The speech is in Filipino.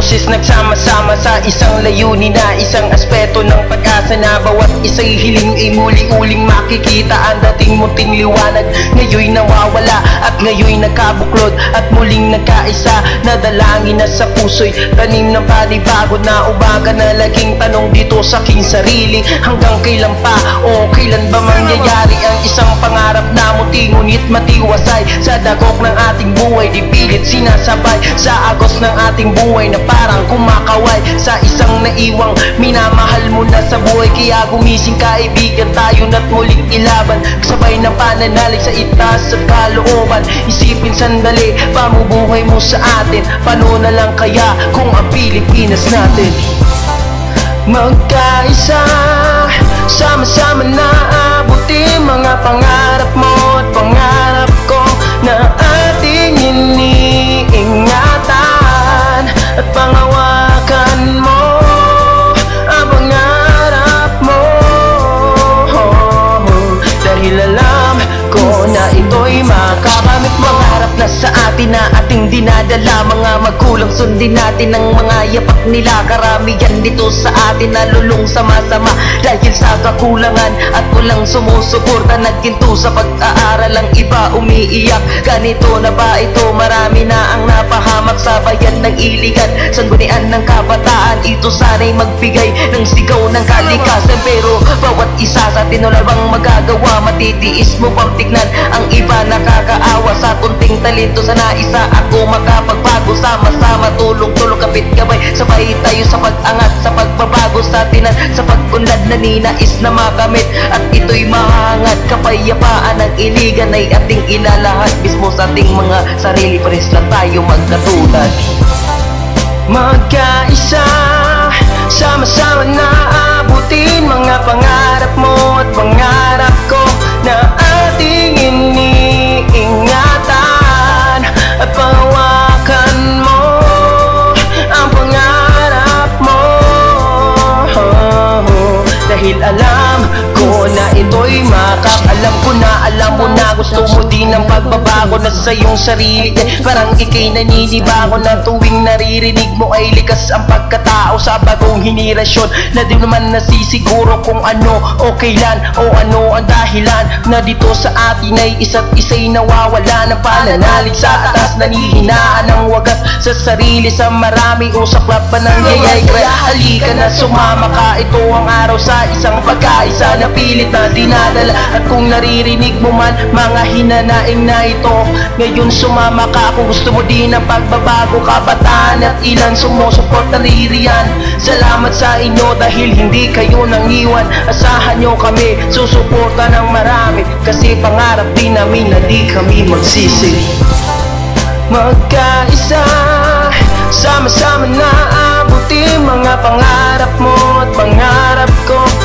boses nagsama-sama sa isang layunin na isang aspeto ng pag-asa na bawat isa'y hiling ay muli-uling makikita ang dating munting liwanag. Ngayon'y nawawala at ngayon'y nagkabuklod at muling nagkaisa. Nadalangin na sa puso'y tanim ng panibago na umaga na laging tanong dito sa aking sarili, hanggang kailan pa o kailan ba mangyayari ang isang pangarap na muti ngunit matiwasay sa dagok ng ating buhay, di pilit sinasabay sa agos ng ating buhay na parang kumakaway sa isang naiwang minamahal mo na sa buhay. Kaya gumising kaibigan tayo na't muling ilaban, sabay ng pananalig sa itaas at kalooban. Isipin sandali, pamubuhay mo sa atin, paano na lang kaya kung ang Pilipinas natin magkaisa, sama-sama na abutin mga pangarap mo at pangarap ko na ating iniingatan at pangawakan mo ang pangarap mo, dahil alam ko na ito'y makakamit. Mangarap na sa atin na ating dinadala, mga magulang sundin natin ang mga yapak nila. Karamihan dito sa atin nalulung sama-sama dahil sa kakulangan at walang sumusuporta. Nagginto sa pag-aaral, ang iba umiiyak. Ganito na ba ito? Marami na ang napahamak sa bayan ng iligan. Sanggunian ng kabataan, ito sana'y magbigay ng sigaw ng kalikasan. Pero bawat isa sa atin wala bang magagawa? Matitiis mo pang tignan ang iba nakakaawa. Sa kunting talento sana isa ako makapagbago. Sama-sama tulong-tulong kapit gabay, sabay tayo sa pag-angat, sa pagbabago sa tinan, sa pag-unlad na ninais na makamit. At ito'y mahangat, kapayapaan ng iligan ay ating ilalahat. Mismo sa ating mga sarili, pares lang tayo magkatulad. Magkaisa, sama-sama na abutin mga pangarap mo at pangarap ko na ating iniingatan at pangawakan mo ang pangarap mo, dahil alam ko na ito'y alam ko na, alam mo na gusto mo din ng pagbabago na sa iyong sarili. Parang ika'y naninibago na tuwing naririnig mo ay likas ang pagkatao sa bagong henerasyon na di naman nasisiguro kung ano o kailan o ano ang dahilan na dito sa atin ay isa't isa'y nawawala ng pananalig sa atas. Nanihinaan ng wagas sa sarili sa maraming usaklap pa ng yayay. Kaya halika na sumama ka, ito ang araw sa isang pagkaisa na pilit na dinadala. At kung naririnig mo man mga hinanaing na ito, ngayon sumama ka kung gusto mo din ng pagbabago. Kabataan at ilan sumusuport na ririyan, salamat sa inyo dahil hindi kayo nang iwan. Asahan nyo kami, susuporta ng marami, kasi pangarap din namin na di kami magsisi. Magkaisa, sama-sama na abutin mga pangarap mo at pangarap ko